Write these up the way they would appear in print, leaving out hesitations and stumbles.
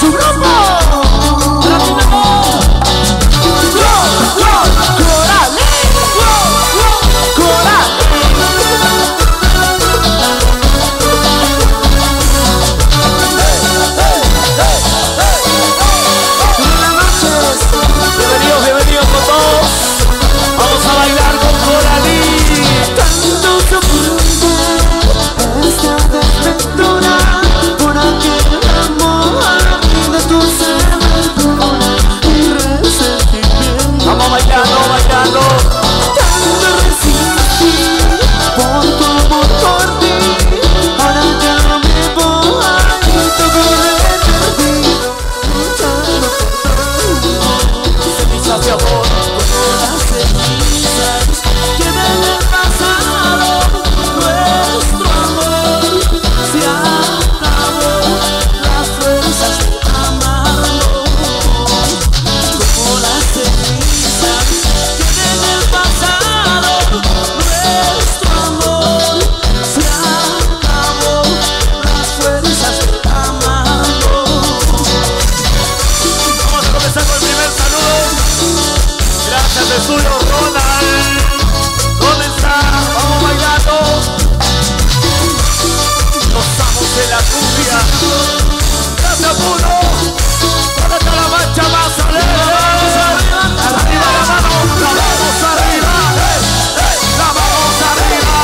su grupo. Bienvenidos con todos. Vamos a bailar con Coralí. Tanto soporte esta desventura por aquel amor de tu cerradura y resentimiento. Vamos bailando, bailando. Tanto resistí por tu amor por ti. Ahora ya me voy y todo lo he perdido. Cenizas de amor. Suyo Ronald, ¿dónde está? Vamos bailando. Gozamos de la cumbia. Gracias Puno. ¿Dónde está la marcha más alegre? Arriba la mano, la vamos arriba. La vamos arriba.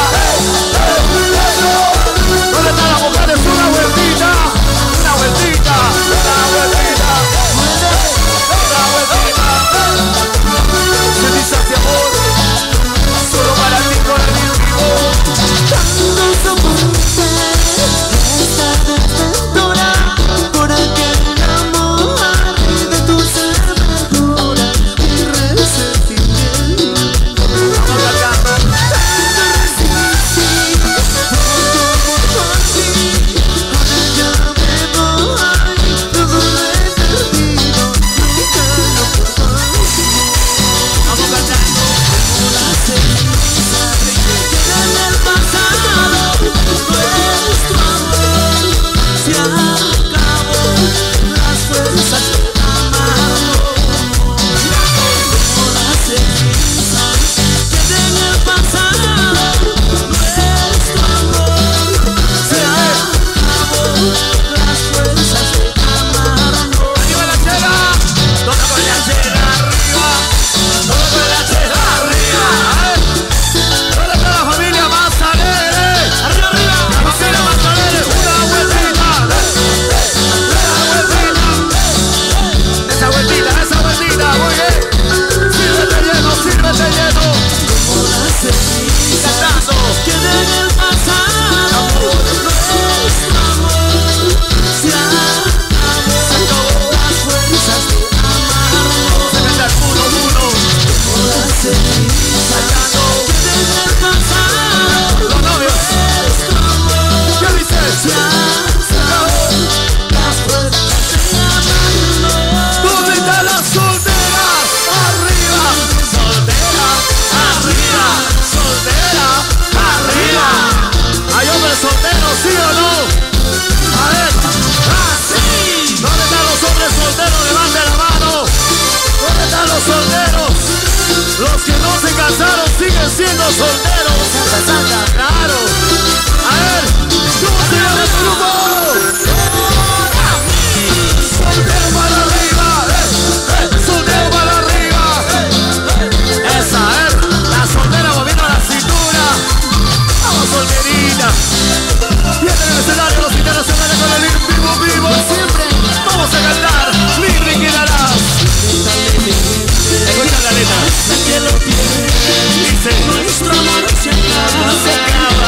¿Dónde están las mujeres? Una vueltita. Una vueltita. Una vueltita. Una vueltita. Cenizas de amor, solo para ti con el vivo. Tanto soporte esta desventura por aquel amor de tu cerradura y resentimiento. Tanto resistí por tu amor por ti. Ahora ya me voy, todo lo he perdido, nunca lo perdono. Vamos cantando como la ceniza que queda en el pasado. Nuestro amor se acabó, las fuerzas de amarlo. Como la ceniza queda en el pasado. Nuestro amor se acabó, las fuerzas de amarlo. Arriba la chela, toca con la chela arriba. Toda la chela arriba, ¿dónde está la familia más alegre? Arriba, arriba, la familia más alegre. Una vueltita, esa vueltita, muy bien. Sírvete lleno, sírvete lleno. Como la ceniza cantando, queda en el pasado. Nuestro amor se acabó, las fuerzas de amarlo. Se canta el uno. La ceniza queda en el pasado. Los novios, nuestro amor, ¿qué dices? Se acabó, las fuerzas de amarlo. ¿Dónde están las solteras? Arriba, soltera, arriba, soltera, arriba. ¿Hay hombres solteros, sí o no? A ver, así. ¿Dónde están los hombres solteros? Levanten la mano. ¿Dónde están los solteros? Los que no se casaron siguen siendo solteros. Claro. A ver, ¿cómo se llama tu grupo? Soltero para arriba. Soltero para arriba. Esa, la soltera moviendo la cintura. Vamos, solterita. Vienen el escenario los internacionales con el vivo. Siempre vamos a cantar. Libre y quedarás. Escucha la letra. Dice nuestro amor se acaba.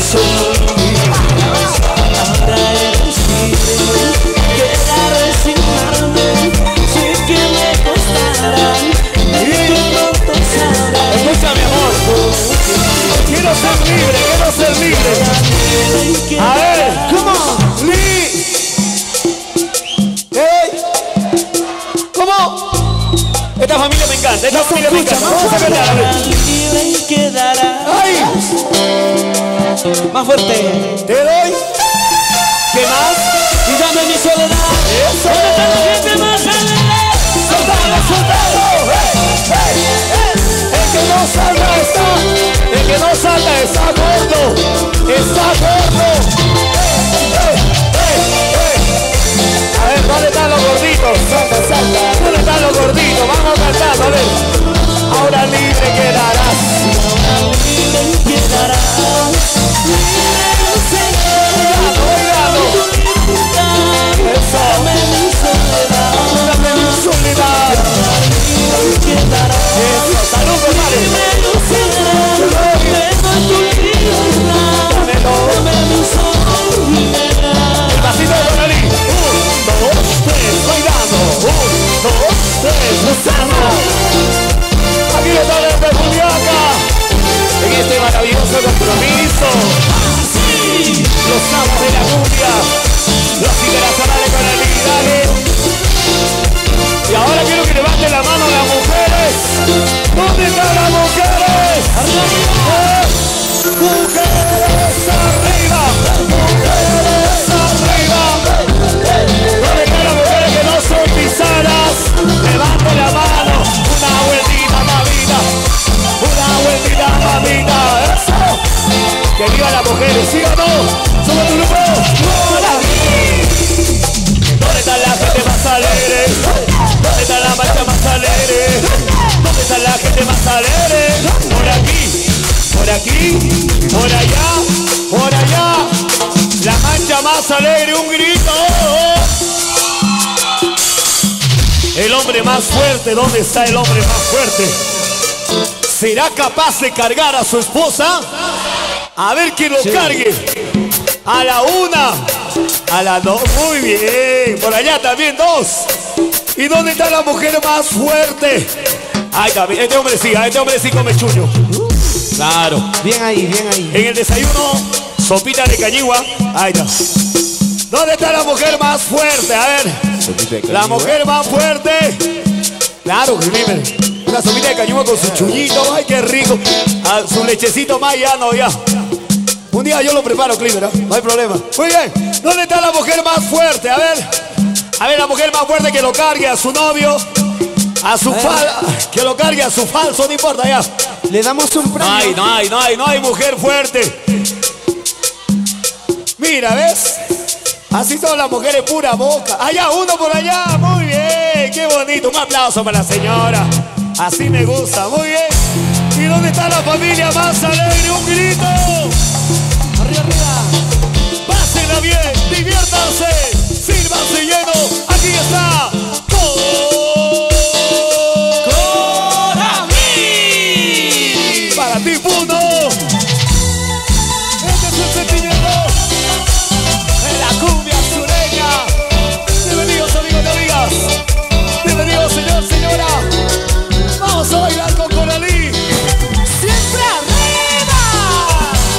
sonríes. Ahora eres libre. Queda resignarme, sé que me costará. Y pronto sabrás. Escucha, mi amor. Quiero ser libre, quiero ser libre. A ver, ¿cómo? ¿Cómo? Esta familia me encanta, esta familia me encanta. Vamos a cantar, a ver. Libre y quedará. ¡Ay! Más fuerte. Te doy. ¿Qué más? Y dame mi soledad. Eso. ¿Dónde está la gente más alegre? ¡Soltalo, soltalo! El que no salta está. El que no salta está gordo. Está gordo. A ver, ¿dónde están los gorditos? Salta, salta. ¿Dónde están los gorditos? Vamos cantando, a ver. Ahora libre quedarás. Ahora libre quedarás. Libre no seré. Oigado. Eso. Dame mi soledad. Dame mi soledad. Libre quedarás. Eso. Salud, compadre. Libre no seré. Tengo tu libertad. Dámelo. Dame mi soledad. El pasito de Donalí. 1, 2, 3, bailando. 1, 2, 3, gozando. Aquí está desde Juliaca. En este maravilloso compromiso. Los amos de la cumbia. Los internacionales con el dale. Y ahora quiero que levanten la mano las mujeres. ¿Dónde están las mujeres? Mujeres arriba. Mujeres arriba. ¿Dónde están las mujeres que no son pisadas? Levanten la mano. Una vueltita, mamita. Una vueltita, mamita. Eso. Que viva las mujeres, ¿sí o no? Somos tu grupo. ¿Dónde está la gente más alegre? ¿Dónde está la marcha más alegre? ¿Dónde está la gente más alegre? Por aquí, por aquí, por allá, por allá. La marcha más alegre, un grito. El hombre más fuerte, ¿dónde está el hombre más fuerte? ¿Será capaz de cargar a su esposa? A ver quién lo cargue. A la 1, a la 2, muy bien. Por allá también 2. ¿Y dónde está la mujer más fuerte? Ahí también, este hombre sí come chuño. Claro. Bien ahí, bien ahí. En el desayuno, sopita de cañigua. Ahí está. ¿Dónde está la mujer más fuerte? A ver. La mujer más fuerte. Claro, Glimmer. Una sopita de cañigua con su chuñito. Ay, qué rico. A su lechecito más llano ya. Un día yo lo preparo, Cliver, ¿no? No hay problema. Muy bien. ¿Dónde está la mujer más fuerte? A ver, la mujer más fuerte que lo cargue a su novio, a su que lo cargue a su falso, no importa ya. Le damos un premio. No hay mujer fuerte. Mira, ¿ves? Así son las mujeres pura boca. Allá, uno por allá. Muy bien, qué bonito. Un aplauso para la señora. Así me gusta, muy bien. ¿Y dónde está la familia más alegre? Un grito. Arriba, arriba. Pásenla bien, diviértanse, sírvanse lleno. Aquí está Coramí. Para ti, Puno. Este es el sentimiento de la cumbia sureña. Bienvenidos, amigos y amigas. Bienvenidos, señor, señora. Vamos a bailar con Coralí. Siempre arriba.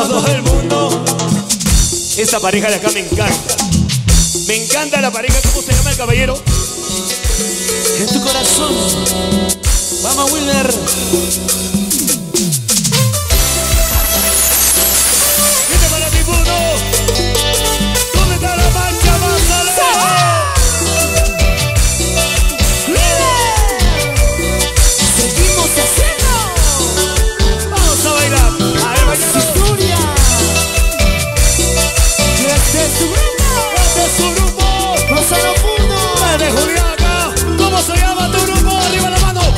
todo el mundo. Esta pareja de acá me encanta. Me encanta la pareja. ¿Cómo se llama el caballero? En tu corazón. Vamos, Wilmer. Vete para mi mundo. ¿Dónde está la marcha más alegre? Seguimos haciendo. Vamos a bailar. A ver, bailando. Historia. Este es tu grupo. Este es su grupo. Gonzalo Puno. De Juliaca. ¿Cómo se llama tu grupo? Arriba la mano.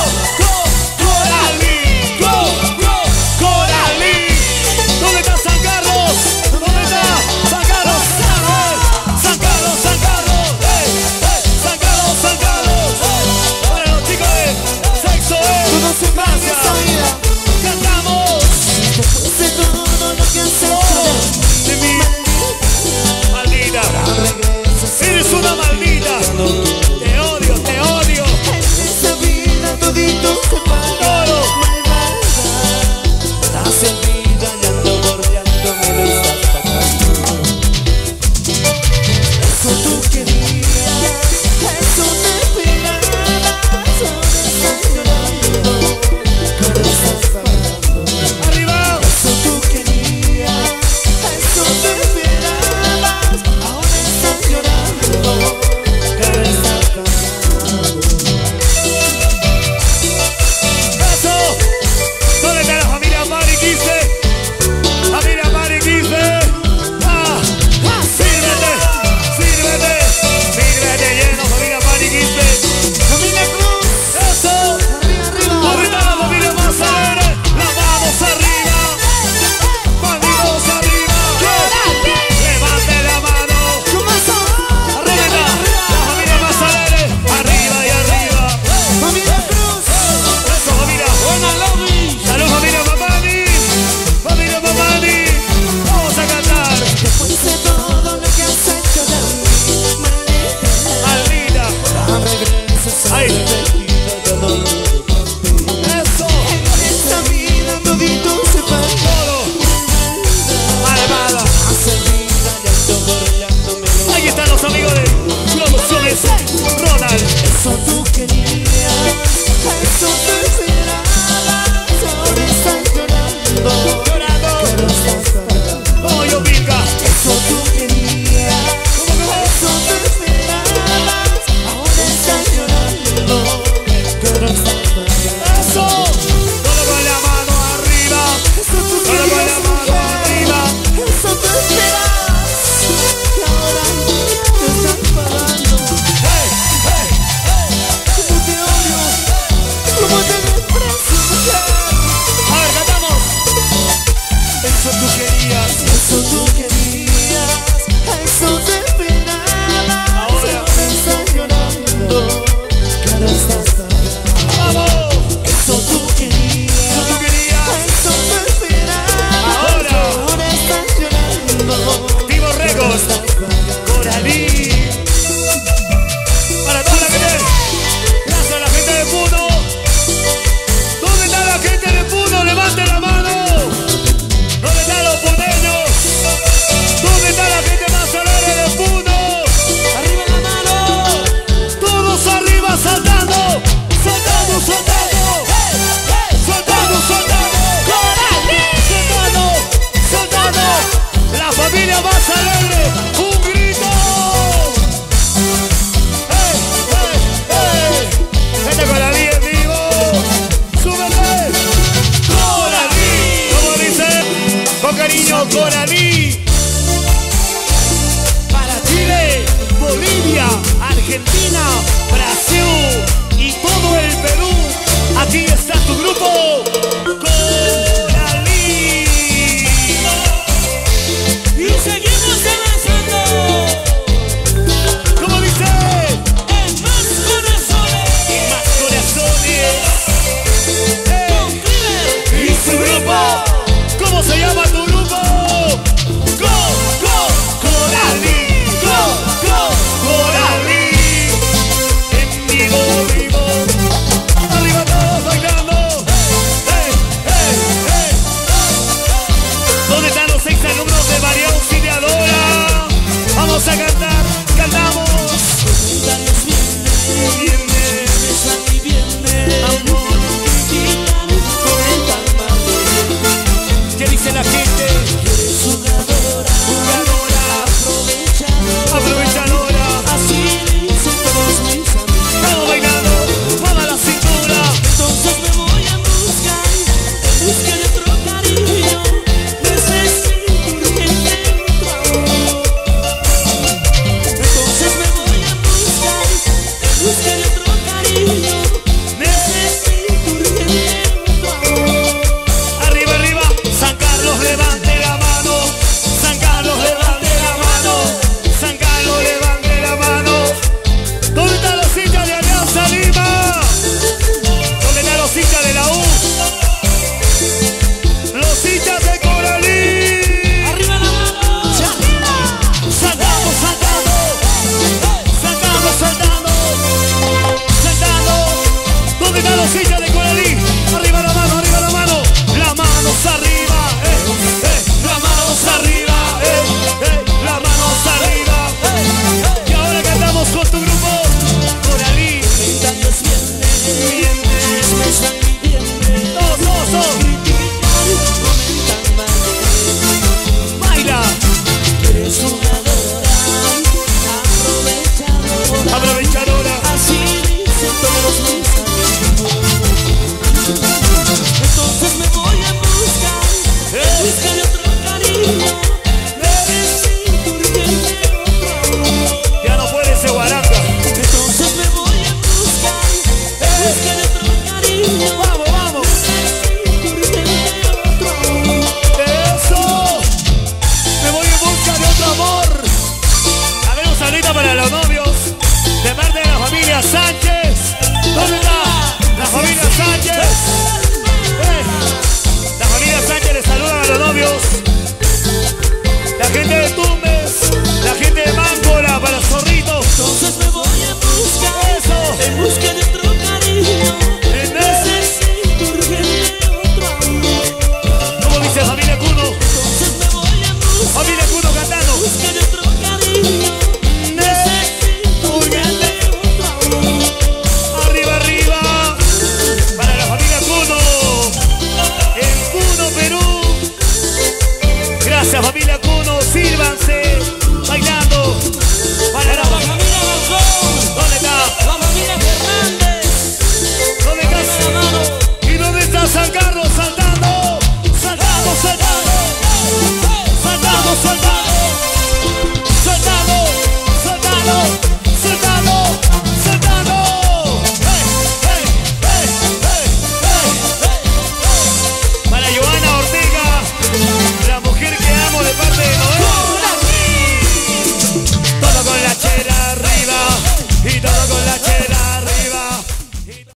Coralí. Coralí. ¿Dónde está San Carlos? ¿Dónde está San Carlos? San Carlos, San Carlos. San Carlos, San Carlos. Para los chicos de sexo. Todo se pasa esta vida. Cantamos. Después de todo lo que has hecho De mí. Maldita. Eres una maldita. Te odio, te odio. en esta vida todito se paga. Todo. Estás en vida, llanto por llanto, me lo estás pagando. Eso tú querías, eso te esperabas. Ahora estás llorando, ahora estás pagando. Arriba. Eso tú querías, eso te esperabas. Ahora estás llorando, ahora estás pagando. Eso. ¿Dónde está la familia Mariquise? Familia Mariquise. Sírvete, sírvete, sírvete lleno, familia Mariquise. Familia Cruz, Eso. arriba, arriba. ¿Dónde está la familia más alegre? La vamos arriba. Manitos arriba. Levante la mano. ¿Cómo son? ¿Dónde está la familia más alegre? Arriba y arriba. Familia Cruz, Eso, familia. buena lobby. Salud, familia Mamani. Familia Mamani. Vamos a cantar. Después de todo lo que has hecho de mí, Maldita. maldita, regresas a Ay. repetida de dolor. Eso. En esta vida todito se paga. Todo. Malvada. Hace vida, llanto por llanto, me lo Ahí están los amigos de Producciones Ronald. Eso tú querías, eso te esperabas. Ahora estás llorando, Llorando. ahora estás pagando. Como yo, Vilca. Eso tú querías, ¿Cómo que va? eso te esperabas. Ahora estás llorando, ahora estás pagando. Eso. Todo con la mano arriba. Eso tú Todo con la querías, mano arriba. eso te esperabas. Y ahora te están pagando. Hey, hey, hey. Como te odio, como te desprecio, mujer. A ver, cantamos. Eso tú querías. Eso tú querías, eso te esperabas. Ahora. Estás llorando, que ahora estás pagando. Vamos. Eso tú querías, Eso tú querías. eso te esperabas. Ahora. Ahora estás llorando, Vivo Records. estás pagando. Coralí. Para toda la gente. Gracias a la gente de Puno. ¿Dónde está la gente de Puno? Levante la mano. ¿Dónde están los puneños? ¿Dónde está la gente más alegre de Puno? Arriba la mano. Todos arriba saltando. Saltando, saltando. Saltando, saltando. Saltando, saltando. La familia más alegre. Un grito. ¡Hey, hey, hey! Vete con la vida en vivo. ¡Súbete! ¡Coralí! ¿Cómo dice? Con cariño, Coralí. Para Chile, Bolivia, Argentina, Brasil y todo el Perú. Aquí está tu grupo. Coralí. Y seguimos avanzando. ¿Cómo dice? En más corazones. Y más corazones. Con Clever. Y su grupo. ¿Cómo se llama tu grupo? Buscaré otro cariño.